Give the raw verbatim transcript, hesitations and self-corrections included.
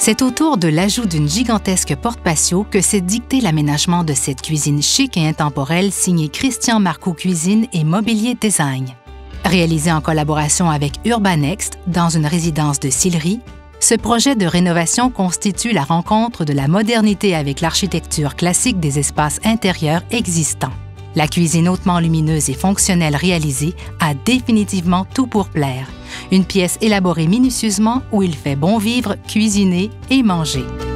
C'est autour de l'ajout d'une gigantesque porte patio que s'est dicté l'aménagement de cette cuisine chic et intemporelle signée Christian Marcoux Cuisine et Mobilier Design. Réalisé en collaboration avec Urbanext dans une résidence de Sillery, ce projet de rénovation constitue la rencontre de la modernité avec l'architecture classique des espaces intérieurs existants. La cuisine hautement lumineuse et fonctionnelle réalisée a définitivement tout pour plaire. Une pièce élaborée minutieusement où il fait bon vivre, cuisiner et manger.